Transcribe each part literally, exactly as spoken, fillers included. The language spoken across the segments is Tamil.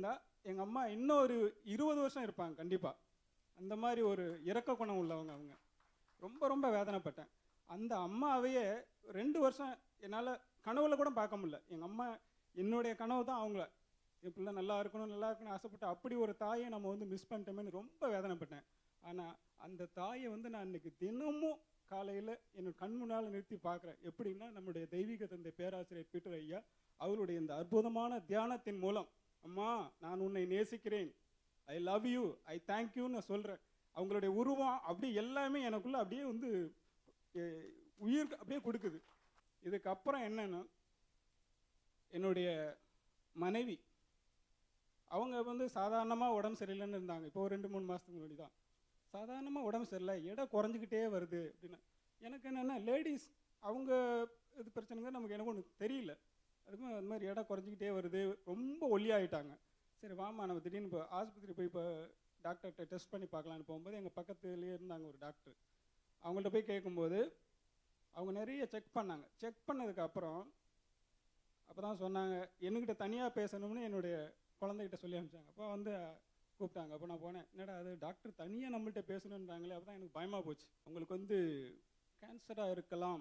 இருந்தால் எங்கள் அம்மா இன்னும் ஒரு இருபது வருஷம் இருப்பாங்க கண்டிப்பாக. அந்த மாதிரி ஒரு இரக்க குணம் உள்ளவங்க அவங்க. ரொம்ப ரொம்ப வேதனைப்பட்டேன். அந்த அம்மாவையே ரெண்டு வருஷம் என்னால் கனவுல கூட பார்க்க முடியல. எங்கள் அம்மா என்னுடைய கனவு தான் அவங்கள. என் பிள்ளை நல்லா இருக்கணும் நல்லா இருக்கணும்னு ஆசைப்பட்டு அப்படி ஒரு தாயை நம்ம வந்து மிஸ் பண்ணிட்டோமேன்னு ரொம்ப வேதனைப்பட்டேன். ஆனால் அந்த தாயை வந்து நான் இன்னைக்கு தினமும் காலையில் என்னோட கண் முன்னால் நிறுத்தி பார்க்குறேன். எப்படின்னா நம்முடைய தெய்வீக தந்தை பேராசிரியர் பீட்டர் ஐயா அவருடைய இந்த அற்புதமான தியானத்தின் மூலம், அம்மா நான் உன்னை நேசிக்கிறேன், ஐ லவ் யூ, ஐ தேங்க்யூன்னு நான் சொல்கிறேன். அவங்களுடைய உருவம் அப்படி எல்லாமே எனக்குள்ளே அப்படியே வந்து உயிர் அப்படியே கொடுக்குது. இதுக்கப்புறம் என்னன்னா, என்னுடைய மனைவி அவங்க வந்து சாதாரணமாக உடம்பு சரியில்லைன்னு இருந்தாங்க. இப்போ ஒரு ரெண்டு மூணு மாதத்துக்கு முன்னாடி தான் சாதாரணமாக உடம்பு சரியில்லை, எடை குறைஞ்சிக்கிட்டே வருது அப்படின்னு. எனக்கு என்னென்னா லேடிஸ் அவங்க இது பிரச்சனைங்க நமக்கு எனக்கு ஒன்று தெரியல. அதுக்கும் அது மாதிரி எடை குறைஞ்சிக்கிட்டே வருது, ரொம்ப ஒல்லியாகிட்டாங்க. சரி வாமா நம்ம திடீர்னு இப்போ ஆஸ்பத்திரி போய் இப்போ டாக்டர்கிட்ட டெஸ்ட் பண்ணி பார்க்கலான்னு போகும்போது எங்கள் பக்கத்துலேயே இருந்தாங்க ஒரு டாக்டர். அவங்கள்ட்ட போய் கேட்கும்போது அவங்க நிறைய செக் பண்ணாங்க. செக் பண்ணதுக்கப்புறம் அப்போ தான் சொன்னாங்க, என்கிட்ட தனியாக பேசணும்னு என்னுடைய குழந்தைகிட்ட சொல்லி அனுப்பிச்சாங்க. அப்போ வந்து கூப்பிட்டாங்க. அப்போ நான் போனேன், என்னடா அது டாக்டர் தனியாக நம்மள்கிட்ட பேசணுன்றாங்களே. அப்போ தான் எனக்கு பயமாக போச்சு. உங்களுக்கு வந்து கேன்சராக இருக்கலாம்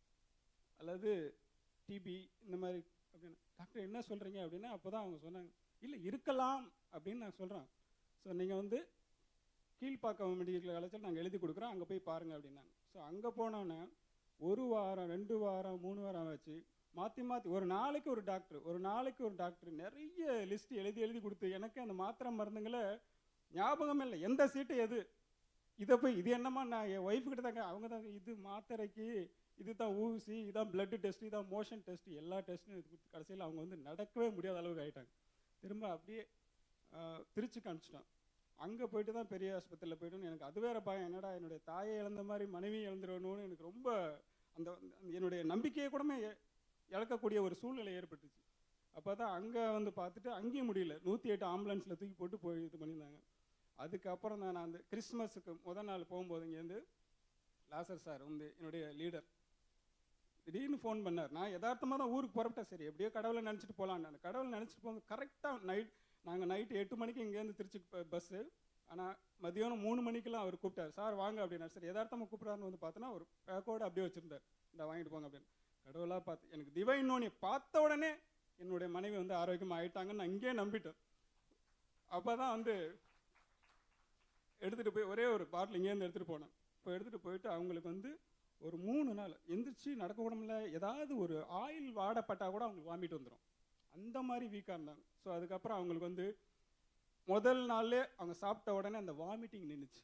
அல்லது டிபி இந்த மாதிரி அப்படின்னு. டாக்டர் என்ன சொல்கிறீங்க அப்படின்னா அப்போ தான் அவங்க சொன்னாங்க, இல்லை இருக்கலாம் அப்படின்னு நான் சொல்கிறேன். ஸோ நீங்கள் வந்து கீழ்ப்பாக்கம் மெடிக்கல் காலேஜில் நாங்கள் எழுதி கொடுக்குறோம், அங்கே போய் பாருங்கள் அப்படின்னாங்க. ஸோ அங்கே போனோன்னே ஒரு வாரம் ரெண்டு வாரம் மூணு வாரம் வச்சு மாற்றி மாற்றி ஒரு நாளைக்கு ஒரு டாக்டர் ஒரு நாளைக்கு ஒரு டாக்டர் நிறைய லிஸ்ட் எழுதி எழுதி கொடுத்து எனக்கு அந்த மாத்திரை மருந்துங்களை ஞாபகம் இல்லை, எந்த சீட்டு எது, இதை போய் இது என்னம்மா நான் என் ஒய்ஃபு கிட்ட தாங்க, அவங்க தாங்க இது மாத்திரைக்கு, இது தான் ஊசி, இதான் பிளட்டு டெஸ்ட், இதான் மோஷன் டெஸ்ட், எல்லா டெஸ்ட்டும் இது கொடுத்து கடைசியில் அவங்க வந்து நடக்கவே முடியாத அளவுக்கு ஆகிட்டாங்க. திரும்ப அப்படியே திருச்சிக்கு அனுப்பிச்சிட்டோம். அங்கே போயிட்டு தான் பெரிய ஆஸ்பத்திரியில் போய்ட்டுன்னு எனக்கு அது வேறு பயம். என்னடா என்னுடைய தாயை இழந்த மாதிரி மனைவி இழந்துடணும்னு எனக்கு ரொம்ப அந்த என்னுடைய நம்பிக்கையை கூடமே இழக்கக்கூடிய ஒரு சூழ்நிலை ஏற்பட்டுச்சு. அப்போ தான் அங்கே வந்து பார்த்துட்டு அங்கேயும் முடியல, நூற்றி எட்டு ஆம்புலன்ஸில் தூக்கி போட்டு போய் இது பண்ணியிருந்தாங்க. அதுக்கப்புறம் தான் நான் அந்த கிறிஸ்மஸுக்கு முதல் நாள் போகும்போது இங்கேருந்து லாசர் சார் வந்து என்னுடைய லீடர் திடீர்னு ஃபோன் பண்ணார். நான் யதார்த்தமாக தான் ஊருக்கு புறப்பட்டேன். சரி எப்படியோ கடவுளை நினச்சிட்டு போகலான்னு. அந்த கடவுளை நினச்சிட்டு போங்க கரெக்டாக நைட் நாங்கள் நைட்டு எட்டு மணிக்கு இங்கேருந்து திருச்சிக்கு பஸ்ஸு. ஆனால் மதியானம் மூணு மணிக்கெல்லாம் அவர் கூப்பிட்டார், சார் வாங்க அப்படின்னாரு. சரி யதார்த்தமாக கூப்பிட்றாருன்னு வந்து பார்த்தோன்னா ஒரு பேக்கோடு அப்படியே வச்சுருந்தார், இந்த வாங்கிட்டு போங்க அப்படின்னு. கடவுளாக பார்த்து எனக்கு டிவைன் நோனி பார்த்த உடனே என்னுடைய மனைவி வந்து ஆரோக்கியமாக ஆகிட்டாங்கன்னு நான் இங்கேயே நம்பிட்டேன். அப்போ தான் வந்து எடுத்துகிட்டு போய் ஒரே ஒரு பாட்டில் இங்கேருந்து எடுத்துகிட்டு போனேன். இப்போ எடுத்துகிட்டு போயிட்டு அவங்களுக்கு வந்து ஒரு மூணு நாள் எந்திரிச்சு நடக்க கூட முடியல, ஏதாவது ஒரு ஆயில் வாடப்பட்டால் கூட அவங்களுக்கு வாமிட்டு வந்துடும், அந்த மாதிரி வீக்காக இருந்தாங்க. ஸோ அதுக்கப்புறம் அவங்களுக்கு வந்து முதல் நாள்லே அவங்க சாப்பிட்ட உடனே அந்த வாமிட்டிங் நின்றுச்சு.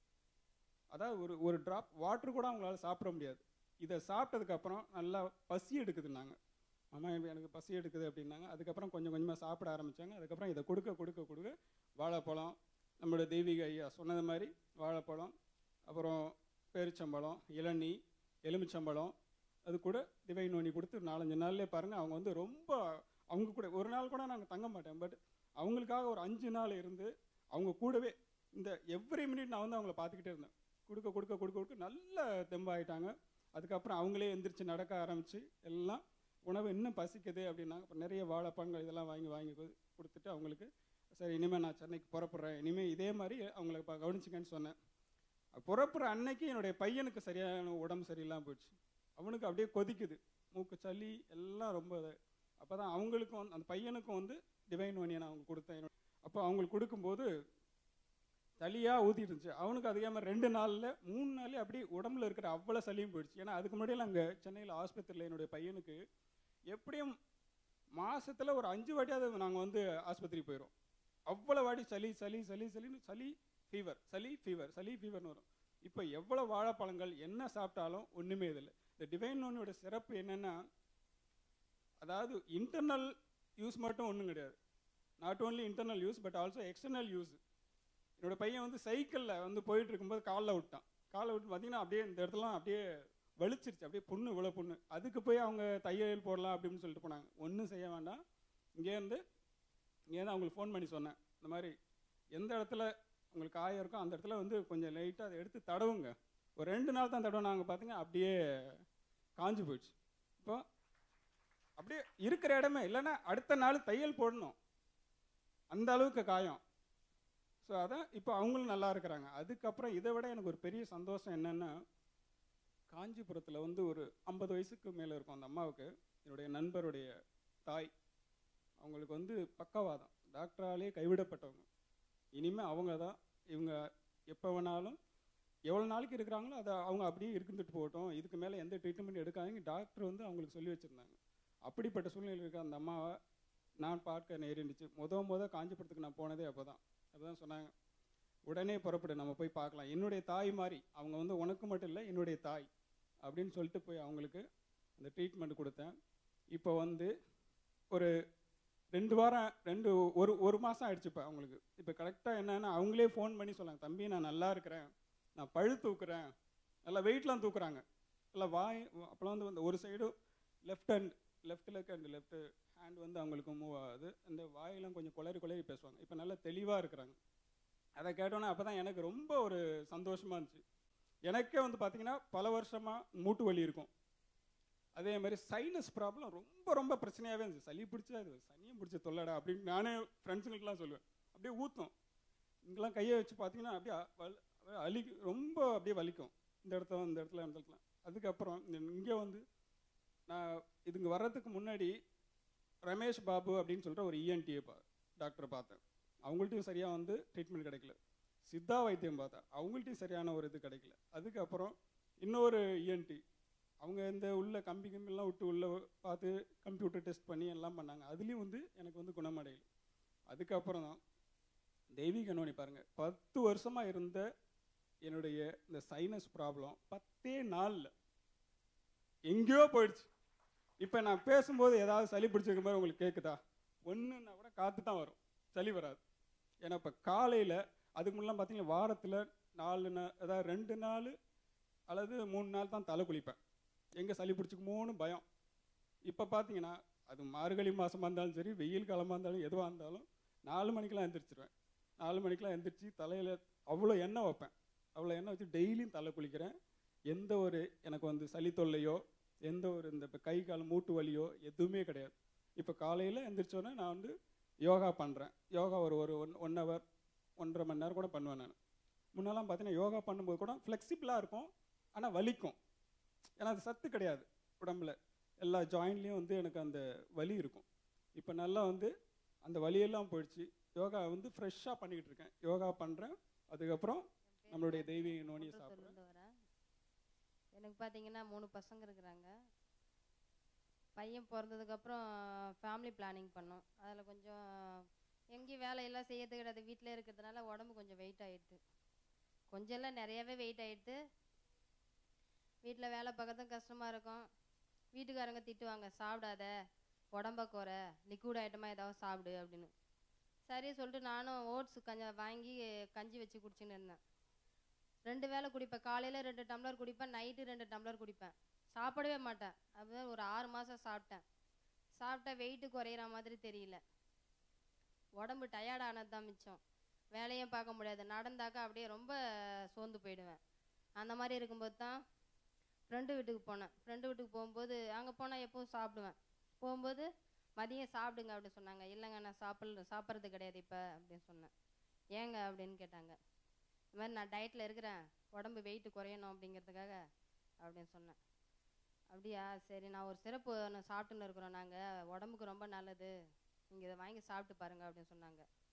அதாவது ஒரு ஒரு ட்ராப் வாட்டர் கூட அவங்களால சாப்பிட முடியாது. இதை சாப்பிட்டதுக்கப்புறம் நல்லா பசி எடுக்குதுன்னாங்க. அம்மா எனக்கு பசி எடுக்குது அப்படின்னாங்க. அதுக்கப்புறம் கொஞ்சம் கொஞ்சமாக சாப்பிட ஆரம்பித்தாங்க. அதுக்கப்புறம் இதை கொடுக்க கொடுக்க கொடுக்க வாழைப்பழம், நம்மளோட தெய்வீக ஐயா சொன்னது மாதிரி வாழைப்பழம், அப்புறம் பேரிச்சம்பழம், இளநீ, எலுமிச்சம்பழம், அது கூட டிவைன் நோனி கொடுத்து நாலஞ்சு நாள்லேயே பாருங்கள் அவங்க வந்து ரொம்ப அவங்க கூட ஒரு நாள் கூட நாங்கள் தங்க மாட்டேன். பட் அவங்களுக்காக ஒரு அஞ்சு நாள் இருந்து அவங்க கூடவே இந்த எவ்ரி மினிட் நான் வந்து அவங்கள பார்த்துக்கிட்டே இருந்தேன். கொடுக்க கொடுக்க கொடுக்க கொடுக்க நல்ல தெம்பாயிட்டாங்க. அதுக்கப்புறம் அவங்களே எந்திரிச்சு நடக்க ஆரம்பித்து எல்லாம் உணவு இன்னும் பசிக்குது அப்படின்னாங்க. அப்புறம் நிறைய வாழைப்பழங்கள் இதெல்லாம் வாங்கி வாங்கி கொடுத்துட்டு அவங்களுக்கு சரி இனிமேல் நான் சென்னைக்கு புறப்படுறேன், இனிமேல் இதே மாதிரி அவங்கள இப்போ கவனிச்சிங்கன்னு சொன்னேன். புறப்புற அன்னைக்கு என்னுடைய பையனுக்கு சரியான உடம்பு சரியில்லாமல் போயிடுச்சு. அவனுக்கு அப்படியே கொதிக்குது, மூக்கு சளி எல்லாம் ரொம்ப. அப்போ தான் அவங்களுக்கும் அந்த பையனுக்கும் வந்து டிவைன் நோனியை நான் அவங்க கொடுத்தேன். அப்போ அவங்களுக்கு கொடுக்கும்போது சளியாக ஊற்றிட்டு இருந்துச்சு. அவனுக்கு அதே மாதிரி ரெண்டு நாளில் மூணு நாள்லேயே அப்படியே உடம்புல இருக்கிற அவ்வளோ சளியும் போயிடுச்சு. ஏன்னா அதுக்கு முன்னாடியெல்லாம் அங்கே சென்னையில் ஆஸ்பத்திரியில் என்னுடைய பையனுக்கு எப்படியும் மாதத்தில் ஒரு அஞ்சு வாட்டியாவது நாங்கள் வந்து ஆஸ்பத்திரி போயிடும். அவ்வளோ வாட்டி சளி சளி சளி சளின்னு சளி ஃபீவர் சளி ஃபீவர் சளி ஃபீவர்னு வரும். இப்போ எவ்வளோ வாழைப்பழங்கள் என்ன சாப்பிட்டாலும் ஒன்றுமே இதில்லை. இந்த டிவைன் நோனியோட சிறப்பு என்னென்னா, அதாவது இன்டர்னல் யூஸ் மட்டும் ஒன்றும் கிடையாது, not only internal use but also external use. என்னோட பையன் வந்து சைக்கிளில் வந்து போயிட்டு இருக்கும்போது காலில் விட்டான். காலில் விட்டு பார்த்தீங்கன்னா அப்படியே இந்த இடத்துலாம் அப்படியே வலிச்சிருச்சு, அப்படியே புண்ணு இவ்வளோ புண்ணு. அதுக்கு போய் அவங்க தையல் போடலாம் அப்படின்னு சொல்லிட்டு போனாங்க. ஒன்றும் செய்ய வேண்டாம், இங்கேருந்து இங்கேருந்து அவங்களுக்கு ஃபோன் பண்ணி சொன்னேன், இந்த மாதிரி எந்த இடத்துல உங்களுக்கு காயம் இருக்கோ அந்த இடத்துல வந்து கொஞ்சம் லைட்டாக அதை எடுத்து தடவுங்க. ஒரு ரெண்டு நாள் தான் தடவை, பார்த்தீங்க அப்படியே காஞ்சி போயிடுச்சு. இப்போ அப்படியே இருக்கிற இடமே இல்லைன்னா அடுத்த நாள் தையல் போடணும். அந்த அளவுக்கு காயம். ஸோ அதான் இப்போ அவங்களும் நல்லா இருக்கிறாங்க. அதுக்கப்புறம் இதை விட எனக்கு ஒரு பெரிய சந்தோஷம் என்னென்னா, காஞ்சிபுரத்தில் வந்து ஒரு ஐம்பது வயசுக்கு மேலே இருக்கும் அந்த அம்மாவுக்கு. என்னுடைய நண்பருடைய தாய். அவங்களுக்கு வந்து பக்கவாதம், டாக்டராலே கைவிடப்பட்டவங்க. இனிமேல் அவங்க தான், இவங்க எப்போ வேணாலும் எவ்வளோ நாளைக்கு இருக்கிறாங்களோ அதை அவங்க அப்படியே இருந்துட்டு போகட்டும், இதுக்கு மேலே எந்த ட்ரீட்மெண்ட் எடுக்காதீங்க டாக்டர் வந்து அவங்களுக்கு சொல்லி வச்சுருந்தாங்க. அப்படிப்பட்ட சூழ்நிலையில் இருக்க அந்த அம்மாவை நான் பார்க்க நேரிண்டுச்சு. முத முத காஞ்சிபுரத்துக்கு நான் போனதே அப்போ தான். அப்போ தான் சொன்னாங்க, உடனே புறப்படு, நம்ம போய் பார்க்கலாம். என்னுடைய தாய் மாதிரி அவங்க வந்து உனக்கு மட்டும் இல்லை என்னுடைய தாய் அப்படின்னு சொல்லிட்டு போய் அவங்களுக்கு அந்த ட்ரீட்மெண்ட் கொடுத்தேன். இப்போ வந்து ஒரு ரெண்டு வாரம் ரெண்டு ஒரு ஒரு மாதம் ஆயிடுச்சுப்பா அவங்களுக்கு. இப்போ கரெக்டாக என்னென்னா அவங்களே ஃபோன் பண்ணி சொன்னாங்க, தம்பி நான் நல்லா இருக்கிறேன், நான் பழு தூக்குறேன், நல்லா வெயிட்லாம் தூக்குறாங்க, நல்லா வாய் அப்போலாம் வந்து அந்த ஒரு side left hand left leg and left hand வந்து அவங்களுக்கு மூவ் ஆகுது. அந்த வாயெல்லாம் கொஞ்சம் குளறி குளறி பேசுவாங்க. இப்போ நல்லா தெளிவாக இருக்கிறாங்க. அதை கேட்டோன்னே அப்போ தான் எனக்கு ரொம்ப ஒரு சந்தோஷமாக இருந்துச்சு. எனக்கே வந்து பார்த்திங்கன்னா பல வருஷமாக மூட்டு வலி இருக்கும். அதே மாதிரி சைனஸ் ப்ராப்ளம் ரொம்ப ரொம்ப பிரச்சனையாகவே இருந்துச்சு. சளி பிடிச்சா அது சனியும் பிடிச்ச தொல்லடா அப்படின்னு நானே ஃப்ரெண்ட்ஸுங்களுக்குலாம் சொல்லுவேன். அப்படியே ஊற்றும், இங்கெல்லாம் கையை வச்சு பார்த்தீங்கன்னா அப்படியே வலி அலி ரொம்ப அப்படியே வலிக்கும், இந்த இடத்துல இந்த இடத்துல இந்த இடத்துல. அதுக்கப்புறம் இங்கே வந்து நான் இதுங்க வர்றதுக்கு முன்னாடி ரமேஷ் பாபு அப்படின்னு சொல்கிற ஒரு இஎன்டியை பா டாக்டரை பார்த்தேன். அவங்கள்ட்டையும் சரியாக வந்து ட்ரீட்மெண்ட் கிடைக்கல. சித்தா வைத்தியம் பார்த்தேன், அவங்கள்ட்டையும் சரியான ஒரு இது கிடைக்கல. அதுக்கப்புறம் இன்னொரு இஎன்டி, அவங்க இந்த உள்ள கம்பி கம்பிலாம் விட்டு உள்ளே பார்த்து கம்ப்யூட்டர் டெஸ்ட் பண்ணி எல்லாம் பண்ணாங்க. அதுலேயும் வந்து எனக்கு வந்து குணமடையலை. அதுக்கப்புறம் தான் தெய்வீக நோனி பாருங்கள், பத்து வருஷமாக இருந்த என்னுடைய இந்த சைனஸ் ப்ராப்ளம் பத்தே நாளில் எங்கேயோ போயிடுச்சு. இப்போ நான் பேசும்போது ஏதாவது சளி பிடிச்சிருக்க மாதிரி உங்களுக்கு கேட்குதா? ஒன்றுன்னா கூட காற்று தான் வரும், சளி வராது. ஏன்னா இப்போ காலையில் அதுக்கு முன்னெல்லாம் பார்த்தீங்கன்னா வாரத்தில் நாலு நாள் அதாவது ரெண்டு நாள் அல்லது மூணு நாள் தான் தலை குளிப்பேன், எங்கே சளி பிடிச்சிக்குமோன்னு பயம். இப்போ பார்த்தீங்கன்னா அது மார்கழி மாதமாக இருந்தாலும் சரி, வெயில் காலமாக இருந்தாலும் எதுவாக இருந்தாலும் நாலு மணிக்கெலாம் எழுந்திரிச்சிருவேன். நாலு மணிக்கெலாம் எழுந்திரிச்சு தலையில் அவ்வளோ எண்ணெய் வைப்பேன். அவ்வளோ எண்ணெய் வச்சு டெய்லியும் தலை குளிக்கிறேன். எந்த ஒரு எனக்கு வந்து சளி தொல்லையோ எந்த ஒரு இந்த இப்போ கை கால் மூட்டு வலியோ எதுவுமே கிடையாது. இப்போ காலையில் எழுந்திரிச்சோன்னே நான் வந்து யோகா பண்ணுறேன். யோகா ஒரு ஒரு ஒன் ஒன் ஹவர் ஒன்றரை மணி நேரம் கூட பண்ணுவேன் நான். முன்னெல்லாம் பார்த்தீங்கன்னா யோகா பண்ணும்போது கூட ஃப்ளெக்சிபிளாக இருக்கும், ஆனால் வலிக்கும். ஏன்னா அது சத்து கிடையாது உடம்புல, எல்லா ஜாயின்ட்லேயும் வந்து எனக்கு அந்த வலி இருக்கும். இப்போ நல்லா வந்து அந்த வலியெல்லாம் போயிடுச்சு. யோகா வந்து ஃப்ரெஷ்ஷாக பண்ணிக்கிட்டு இருக்கேன். யோகா பண்ணுறேன், அதுக்கப்புறம் நம்மளுடைய தெய்வீக நோனியை சாப்பிட்றேன். எனக்கு பார்த்தீங்கன்னா மூணு பசங்க இருக்கிறாங்க. பையன் பிறந்ததுக்கப்புறம் ஃபேமிலி பிளானிங் பண்ணோம். அதில் கொஞ்சம் எங்கேயும் வேலையெல்லாம் செய்யறது கிடையாது, வீட்டில் இருக்கிறதுனால உடம்பு கொஞ்சம் வெயிட் ஆகிடுது. கொஞ்சம் எல்லாம் நிறையவே வெயிட் ஆகிடுது. வீட்டில் வேலை பார்க்கறதும் கஷ்டமாக இருக்கும். வீட்டுக்காரங்க திட்டுவாங்க, சாப்பிடாத, உடம்ப குறை, லிக்விட் ஐட்டமாக ஏதாவது சாப்பிடு அப்படின்னு. சரி சொல்லிட்டு நானும் ஓட்ஸ் கொஞ்சம் வாங்கி கஞ்சி வச்சு குடிச்சுன்னு இருந்தேன். ரெண்டு வேளை குடிப்பேன். காலையில் ரெண்டு டம்ளர் குடிப்பேன், நைட்டு ரெண்டு டம்ளர் குடிப்பேன். சாப்பிடவே மாட்டேன். அப்படியே ஒரு ஆறு மாதம் சாப்பிட்டேன். சாப்பிட்டா வெயிட்டு குறையிற மாதிரி தெரியல, உடம்பு டயர்டானது தான் மிச்சம். வேலையும் பார்க்க முடியாது, நடந்தாக்கா அப்படியே ரொம்ப சோர்ந்து போயிடுவேன். அந்த மாதிரி இருக்கும்போது தான் ஃப்ரெண்டு வீட்டுக்கு போனேன். ஃப்ரெண்டு வீட்டுக்கு போகும்போது அங்கே போனால் எப்பவும் சாப்பிடுவேன். போகும்போது மதியம் சாப்பிடுங்க அப்படின்னு சொன்னாங்க. இல்லைங்க நான் சாப்பிட்ல சாப்பிட்றது கிடையாது இப்போ அப்படின்னு சொன்னேன். ஏங்க அப்படின்னு கேட்டாங்க. இந்த மாதிரி நான் டயட்டில் இருக்கிறேன், உடம்பு வெயிட்டு குறையணும் அப்படிங்கிறதுக்காக அப்படின்னு சொன்னேன். அப்படியா, சரி நான் ஒரு சிறப்பு ஒன்று சாப்பிட்டுன்னு இருக்கிறோம் நாங்கள், உடம்புக்கு ரொம்ப நல்லது, நீங்கள் இதை வாங்கி சாப்பிட்டு பாருங்க அப்படின்னு சொன்னாங்க.